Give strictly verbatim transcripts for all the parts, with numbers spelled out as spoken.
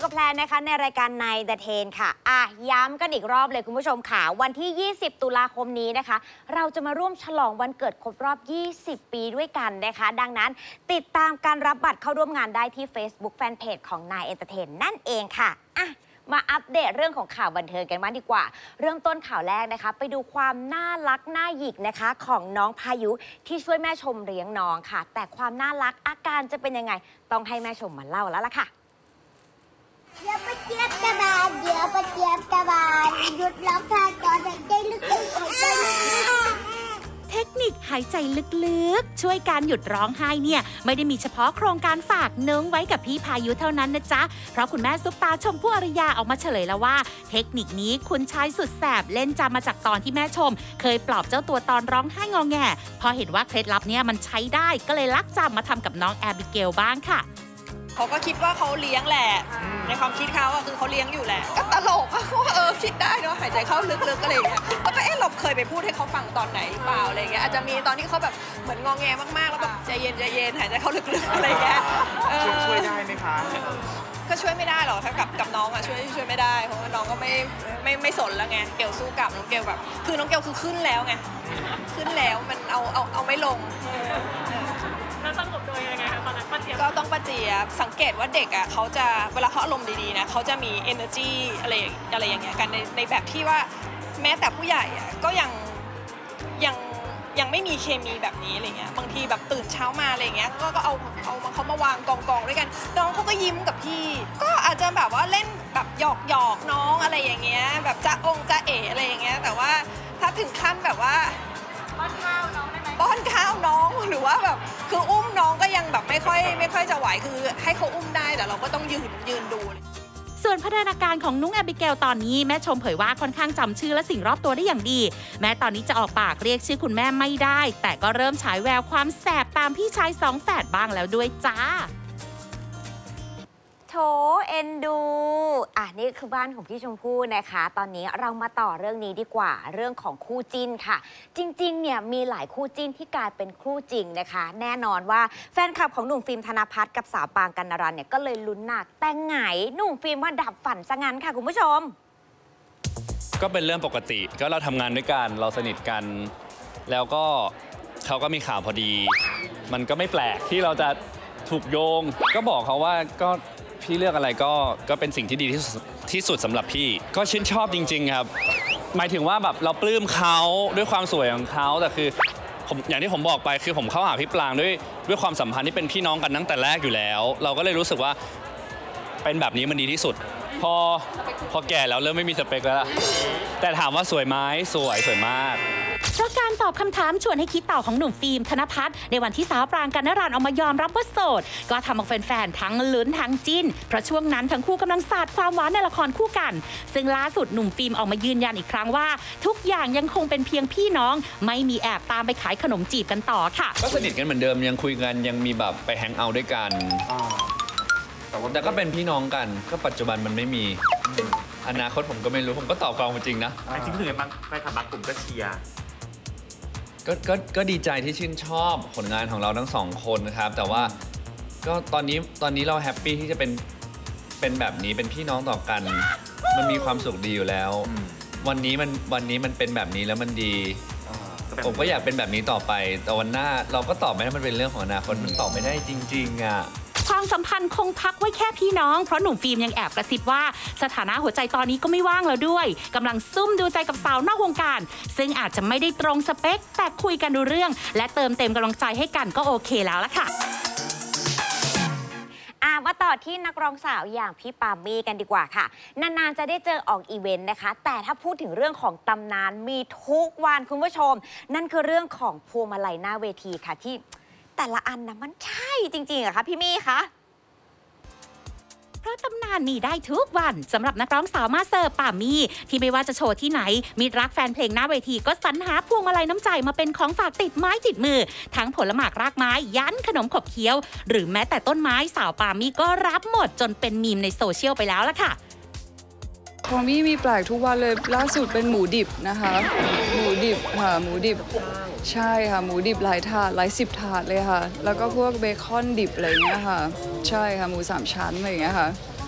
กับแพลนนะคะในรายการในเดอะเทนค่ะอ่ะย้ำกันอีกรอบเลยคุณผู้ชมค่ะวันที่ยี่สิบตุลาคมนี้นะคะเราจะมาร่วมฉลองวันเกิดครบรอบยี่สิบปีด้วยกันนะคะดังนั้นติดตามการรับบัตรเข้าร่วมงานได้ที่ Facebook Fanpage ของนายเอนเตอร์เทนนั่นเองค่ะอ่ะมาอัปเดตเรื่องของข่าวบันเทิงกันบ้างดีกว่าเริ่มต้นข่าวแรกนะคะไปดูความน่ารักน่าหยิกนะคะของน้องพายุที่ช่วยแม่ชมเลี้ยงน้องค่ะแต่ความน่ารักอาการจะเป็นยังไงต้องให้แม่ชมมาเล่าแล้วล่ะค่ะเดี๋ยวปะเจี๊ยบกระบาลเดี๋ยวปะเจี๊ยบกระบาลหยุดร้องไห้ก่อนหายใจลึกๆหายใจลึกๆเทคนิคหายใจลึกๆช่วยการหยุดร้องไห้เนี่ยไม่ได้มีเฉพาะโครงการฝากเนื้อไว้กับพี่พายุเท่านั้นนะจ๊ะเพราะคุณแม่ซุปตาชมพู่อารยาออกมาเฉลยแล้วว่าเทคนิคนี้คุณชายสุดแสบเล่นจำมาจากตอนที่แม่ชมเคยปลอบเจ้าตัวตอนร้องไห้งอแงพอเห็นว่าเคล็ดลับเนี่ยมันใช้ได้ก็เลยลักจำมาทำกับน้องแอบิเกลบ้างค่ะเขาก็คิดว่าเขาเลี้ยงแหละในความคิดเขาอะคือเขาเลี้ยงอยู่แหละก็ตลกอะว่าเออคิดได้เนาะหายใจเข้าลึกๆอะไรอย่างเงี้ยแล้วก็เอ๊ะเราเคยไปพูดให้เขาฟังตอนไหนหรือเปล่าอะไรเงี้ยอาจจะมีตอนที่เขาแบบเหมือนงอแงมากๆแล้วแบบใจเย็นใจเย็นหายใจเข้าลึกๆอะไรเงี้ยช่วยได้ไหมคะก็ช่วยไม่ได้หรอกถ้ากับกับน้องอะช่วยช่วยไม่ได้เพราะว่าน้องก็ไม่ไม่ไม่สนแล้วไงเกลสู้กับน้องเกลแบบคือน้องเกลคือขึ้นแล้วไงขึ้นแล้วมันเอาเอาเอาไม่ลงแล้วสงบโดยยังไงคะตอนนั้นป้าเจี๊ยบก็ต้องป้าเจี๊ยบสังเกตว่าเด็กอ่ะเขาจะเวลาเขาอารมณ์ดีๆนะเขาจะมี energy อะไรอะไรอย่างเงี้ยกันในในแบบที่ว่าแม้แต่ผู้ใหญ่อ่ะก็ยังยังยังไม่มีเคมีแบบนี้อะไรเงี้ยบางทีแบบตื่นเช้ามาอะไรเงี้ยก็ก็เอาเอาเขามาวางกองกองด้วยกันน้องเขาก็ยิ้มกับพี่ก็อาจจะแบบว่าเล่นแบบหยอกหยอกน้องอะไรอย่างเงี้ยแบบจะองจะเอ๋อะไรอย่างเงี้ยแต่ว่าถ้าถึงขั้นแบบว่าป้อนข้าวน้องได้ไหมป้อนข้าวน้องหรือว่าแบบคืออุ้มน้องก็ยังแบบไม่ค่อยไม่ค่อยจะไหวคือให้เขาอุ้มได้แต่เราก็ต้องยืนยืนดูส่วนพัฒนาการของนุ้งแอบิเกลตอนนี้แม่ชมเผยว่าค่อนข้างจำชื่อและสิ่งรอบตัวได้อย่างดีแม้ตอนนี้จะออกปากเรียกชื่อคุณแม่ไม่ได้แต่ก็เริ่มฉายแววความแสบตามพี่ชายสองแฝดบ้างแล้วด้วยจ้าโถเอ็นดูอ่ะนี่คือบ้านของพี่ชมพู่นะคะตอนนี้เรามาต่อเรื่องนี้ดีกว่าเรื่องของคู่จิ้นค่ะจริงๆเนี่ยมีหลายคู่จิ้นที่กลายเป็นคู่จริงนะคะแน่นอนว่าแฟนคลับของหนุ่มฟิล์มธนภัทรกับสาวปางกัณรันเนี่ยก็เลยลุ้นหนักแต่ไงหนุ่มฟิล์มว่าดับฝันซะงั้นค่ะคุณผู้ชมก็เป็นเรื่องปกติก็เราทำงานด้วยกันเราสนิทกันแล้วก็เขาก็มีข่าวพอดีมันก็ไม่แปลกที่เราจะถูกโยงก็บอกเขาว่าก็พี่เลือกอะไรก็ก็เป็นสิ่งที่ดีที่สุดที่สุดสำหรับพี่ก็ชื่นชอบจริงๆครับหมายถึงว่าแบบเราปลื้มเขาด้วยความสวยของเขาแต่คือผมอย่างที่ผมบอกไปคือผมเข้าหาพี่ปรางด้วยด้วยความสัมพันธ์ที่เป็นพี่น้องกันตั้งแต่แรกอยู่แล้วเราก็เลยรู้สึกว่าเป็นแบบนี้มันดีที่สุดพอพอแก่แล้วเริ่มไม่มีสเปคแล้วแต่ถามว่าสวยไหมสวยสวยมากเพราะการตอบคำถามชวนให้คิดต่อของหนุ่มฟิล์มธนภัทรในวันที่สาวปรางกัณรันออกมายอมรับว่าโสดก็ทำเอาแฟนๆทั้งลุ้นทั้งจิ้นเพราะช่วงนั้นทั้งคู่กำลังสาดความหวานในละครคู่กันซึ่งล่าสุดหนุ่มฟิล์มออกมายืนยันอีกครั้งว่าทุกอย่างยังคงเป็นเพียงพี่น้องไม่มีแอบตามไปขายขนมจีบกันต่อค่ะก็สนิทกันเหมือนเดิมยังคุยกันยังมีแบบไปแฮงเอาท์ด้วยกันแต่ก็เป็นพี่น้องกันก็ปัจจุบันมันไม่มีอนาคตผมก็ไม่รู้ผมก็ตอบความจริงนะจริงๆคือบางแฟนคลับบางกลุ่มก็เชียร์ก็ก็ก็ดีใจที่ชื่นชอบผลงานของเราทั้งสองคนนะครับแต่ว่าก็ตอนนี้ตอนนี้เราแฮปปี้ที่จะเป็นเป็นแบบนี้เป็นพี่น้องต่อกันมันมีความสุขดีอยู่แล้ววันนี้มันวันนี้มันเป็นแบบนี้แล้วมันดีผมก็อยากเป็นแบบนี้ต่อไปแต่วันหน้าเราก็ตอบไม่ได้มันเป็นเรื่องของอนาคตมันตอบไม่ได้จริงๆอ่ะความสัมพันธ์คงพักไว้แค่พี่น้องเพราะหนุ่มฟิล์มยังแอบกระซิบว่าสถานะหัวใจตอนนี้ก็ไม่ว่างแล้วด้วยกำลังซุ่มดูใจกับสาวนอกวงการซึ่งอาจจะไม่ได้ตรงสเปคแต่คุยกันดูเรื่องและเติมเต็มกำลังใจให้กันก็โอเคแล้วล่ะค่ะมาต่อที่นักร้องสาวอย่างพี่ปามี่กันดีกว่าค่ะนานๆจะได้เจอออกอีเวนต์นะคะแต่ถ้าพูดถึงเรื่องของตำนานมีทุกวันคุณผู้ชมนั่นคือเรื่องของพวงมาลัยหน้าเวทีค่ะที่แต่ละอันนะมันใช่จริงๆอะคะพี่มี่คะเพราะตำนานมีได้ทุกวันสำหรับนักร้องสาวมาเซอร์ปามี่ที่ไม่ว่าจะโชว์ที่ไหนมิตรรักแฟนเพลงหน้าเวทีก็สรรหาพวงมาลัยน้ำใจมาเป็นของฝากติดไม้ติดมือทั้งผลหมากรากไม้ยันขนมขบเคี้ยวหรือแม้แต่ต้นไม้สาวปามี่ก็รับหมดจนเป็นมีมในโซเชียลไปแล้วล่ะค่ะของมี่มีแปลกทุกวันเลยล่าสุดเป็นหมูดิบนะคะหมูดิบค่ะหมูดิบใช่ค่ะหมูดิบหลายถาดหลายสิบถาดเลยค่ะแล้วก็พวกเบคอนดิบอะไรเงี้ยค่ะใช่ค่ะหมูสามชั้นอะไรเงี้ยค่ะ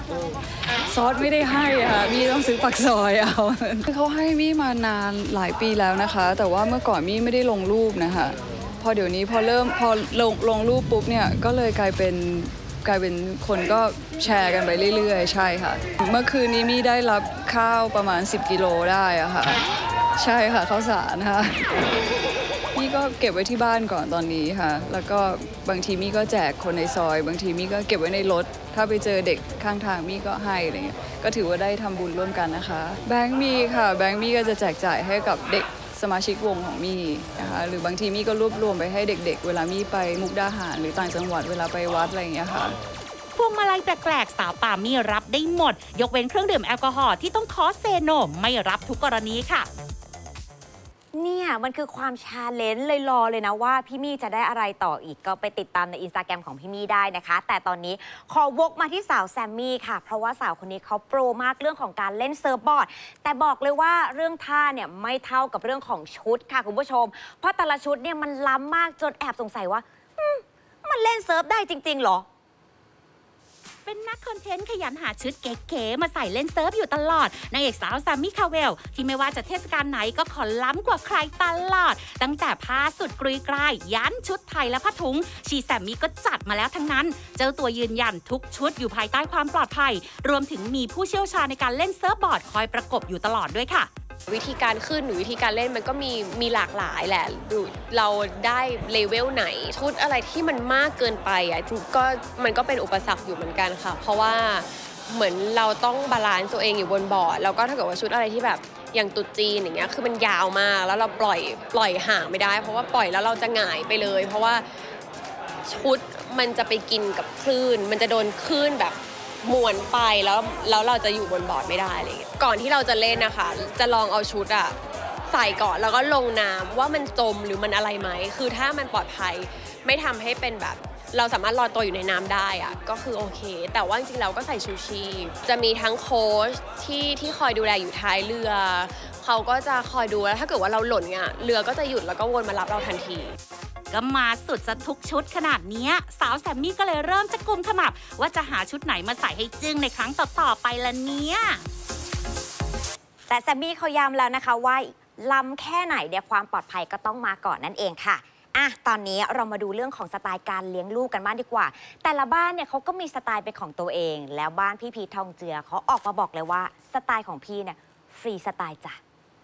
ซอสไม่ได้ให้ค่ะมี่ต้องซื้อปักซอยเอาเขาให้มี่มานานหลายปีแล้วนะคะ แต่ว่าเมื่อก่อนมี่ไม่ได้ลงรูปนะคะพอเดี๋ยวนี้พอเริ่มพอลงลงรูปปุ๊บเนี่ยก็เลยกลายเป็นกลายเป็นคนก็แชร์กันไปเรื่อยๆใช่ค่ะเมื่อคืนนี้มี่ได้รับข้าวประมาณสิบกิโลได้อะค่ะใช่ค่ะข้าวสารค่ะมี่ก็เก็บไว้ที่บ้านก่อนตอนนี้ค่ะแล้วก็บางทีมี่ก็แจกคนในซอยบางทีมี่ก็เก็บไว้ในรถถ้าไปเจอเด็กข้างทางมี่ก็ให้อะไรเงี้ยก็ถือว่าได้ทำบุญร่วมกันนะคะแบงค์มีค่ะแบงค์มีก็จะแจกจ่ายให้กับเด็กสมาชิกวงของมี่นะคะหรือบางทีมี่ก็รวบรวมไปให้เด็กๆเวลามี่ไปมุกดาหารหรือต่างจังหวัดเวลาไปวัดอะไรอย่างเงี้ยค่ะพวงมาลัยแปลกๆสาวปามี่รับได้หมดยกเว้นเครื่องดื่มแอลกอฮอล์ที่ต้องขอเซโนไม่รับทุกกรณีค่ะเนี่ยมันคือความชาเลนจ์เลยรอเลยนะว่าพี่มี่จะได้อะไรต่ออีกก็ไปติดตามในอินสตาแกรมของพี่มี่ได้นะคะแต่ตอนนี้ขอวกมาที่สาวแซมมี่ค่ะเพราะว่าสาวคนนี้เขาโปรมากเรื่องของการเล่นเซิร์ฟบอร์ดแต่บอกเลยว่าเรื่องท่าเนี่ยไม่เท่ากับเรื่องของชุดค่ะคุณผู้ชมเพราะแต่ละชุดเนี่ยมันล้ำมากจนแอบสงสัยว่ามันเล่นเซิร์ฟได้จริงๆหรอเป็นนักคอนเทนต์ขยันหาชุดเก๋ๆมาใส่เล่นเซิร์ฟอยู่ตลอดนางเอกสาวแซมมี่คาเวลที่ไม่ว่าจะเทศกาลไหนก็ขอล้ำกว่าใครตลอดตั้งแต่ผ้าสุดกรีกรายยันชุดไทยและผ้าถุงชีแซมมี่ก็จัดมาแล้วทั้งนั้นเจ้าตัวยืนยันทุกชุดอยู่ภายใต้ความปลอดภัยรวมถึงมีผู้เชี่ยวชาญในการเล่นเซิร์ฟบอร์ดคอยประกบอยู่ตลอดด้วยค่ะวิธีการขึ้นหรือวิธีการเล่นมันก็มีมีหลากหลายแหละเราได้เลเวลไหนชุดอะไรที่มันมากเกินไปอ่ะก็มันก็เป็นอุปสรรคอยู่เหมือนกันค่ะเพราะว่าเหมือนเราต้องบาลานซ์ตัวเองอยู่บนบอร์ดแล้วก็ถ้าเกิดว่าชุดอะไรที่แบบอย่างตุ๊จีนอย่างเงี้ยคือมันยาวมากแล้วเราปล่อยปล่อยห่างไม่ได้เพราะว่าปล่อยแล้วเราจะหงายไปเลยเพราะว่าชุดมันจะไปกินกับคลื่นมันจะโดนคลื่นแบบมวนไปแล้วแล้วเราจะอยู่บนบอร์ดไม่ได้อะไรเงี้ยก่อนที่เราจะเล่นนะคะจะลองเอาชุดอะใส่ก่อนแล้วก็ลงน้ำว่ามันจมหรือมันอะไรไหมคือถ้ามันปลอดภัยไม่ทำให้เป็นแบบเราสามารถลอยตัวอยู่ในน้ำได้อะก็คือโอเคแต่ว่าจริงๆเราก็ใส่ชูชีพจะมีทั้งโค้ชที่ที่คอยดูแลอยู่ท้ายเรือเขาก็จะคอยดูแล้วถ้าเกิดว่าเราหล่นเนี่ยเรือก็จะหยุดแล้วก็วนมารับเราทันทีก็มาสุดจะทุกชุดขนาดนี้สาวแซมมี่ก็เลยเริ่มจะกุมขมับว่าจะหาชุดไหนมาใส่ให้จึ้งในครั้งต่อๆไปละเนี่ยแต่แซมมี่เขาย้ำแล้วนะคะว่าล้ำแค่ไหนเดี๋ยวความปลอดภัยก็ต้องมาก่อนนั่นเองค่ะอ่ะตอนนี้เรามาดูเรื่องของสไตล์การเลี้ยงลูกกันบ้างดีกว่าแต่ละบ้านเนี่ยเขาก็มีสไตล์เป็นของตัวเองแล้วบ้านพี่พีททองเจือเขาออกมาบอกเลยว่าสไตล์ของพี่เนี่ยฟรีสไตล์จ้ะ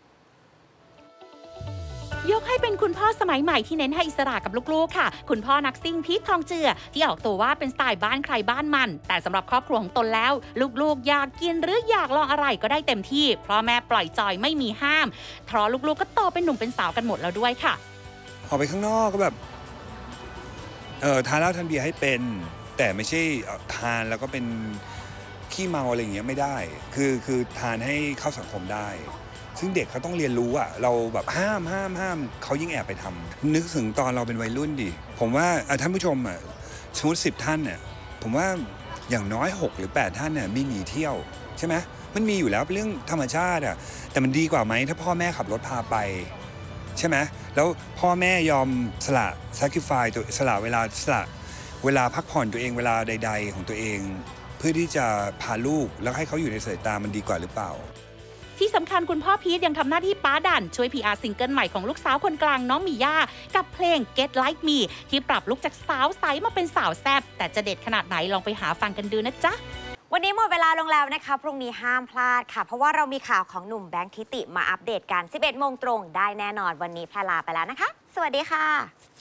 ยกให้เป็นคุณพ่อสมัยใหม่ที่เน้นให้อิสระกับลูกๆค่ะคุณพ่อนักซิ่งพีททองเจือที่ออกตัวว่าเป็นสไตล์บ้านใครบ้านมันแต่สำหรับครอบครัวของตนแล้วลูกๆอยากกินหรืออยากลองอะไรก็ได้เต็มที่เพราะแม่ปล่อยจอยไม่มีห้ามเพราะลูกๆก็โตเป็นหนุ่มเป็นสาวกันหมดแล้วด้วยค่ะออกไปข้างนอกก็แบบเออทานเหล้าทานเบียร์ให้เป็นแต่ไม่ใช่ทานแล้วก็เป็นขี้เมาอะไรอย่างเงี้ยไม่ได้คือคือทานให้เข้าสังคมได้ซึ่งเด็กเขาต้องเรียนรู้อ่ะเราแบบห้ามห้ามห้ามเขายิ่งแอบไปทำนึกถึงตอนเราเป็นวัยรุ่นดิผมว่าท่านผู้ชมอ่ะสมมติสิบท่านเนี่ยผมว่าอย่างน้อยหกหรือแปดท่านเนี่ยมีหนีเที่ยวใช่ไหมมันมีอยู่แล้วเป็นเรื่องธรรมชาติอ่ะแต่มันดีกว่าไหมถ้าพ่อแม่ขับรถพาไปใช่ไหมแล้วพ่อแม่ยอมสละ sacrifice ตัวสละเวลาสละเวลาพักผ่อนตัวเองเวลาใดๆของตัวเองเพื่อที่จะพาลูกแล้วให้เขาอยู่ในสายตามันดีกว่าหรือเปล่าที่สำคัญคุณพ่อพีทยังทำหน้าที่ป้าดันช่วย พี อาร์ ซิงเกิลใหม่ของลูกสาวคนกลางน้องมิย่ากับเพลง Get Like Me ที่ปรับลุคจากสาวใสมาเป็นสาวแซ่บแต่จะเด็ดขนาดไหนลองไปหาฟังกันดูนะจ๊ะวันนี้หมดเวลาลงแล้วนะคะพรุ่งนี้ห้ามพลาดค่ะเพราะว่าเรามีข่าวของหนุ่มแบงค์ทิติมาอัปเดตกัน สิบเอ็ดโมงตรงได้แน่นอนวันนี้แพรลาไปแล้วนะคะสวัสดีค่ะ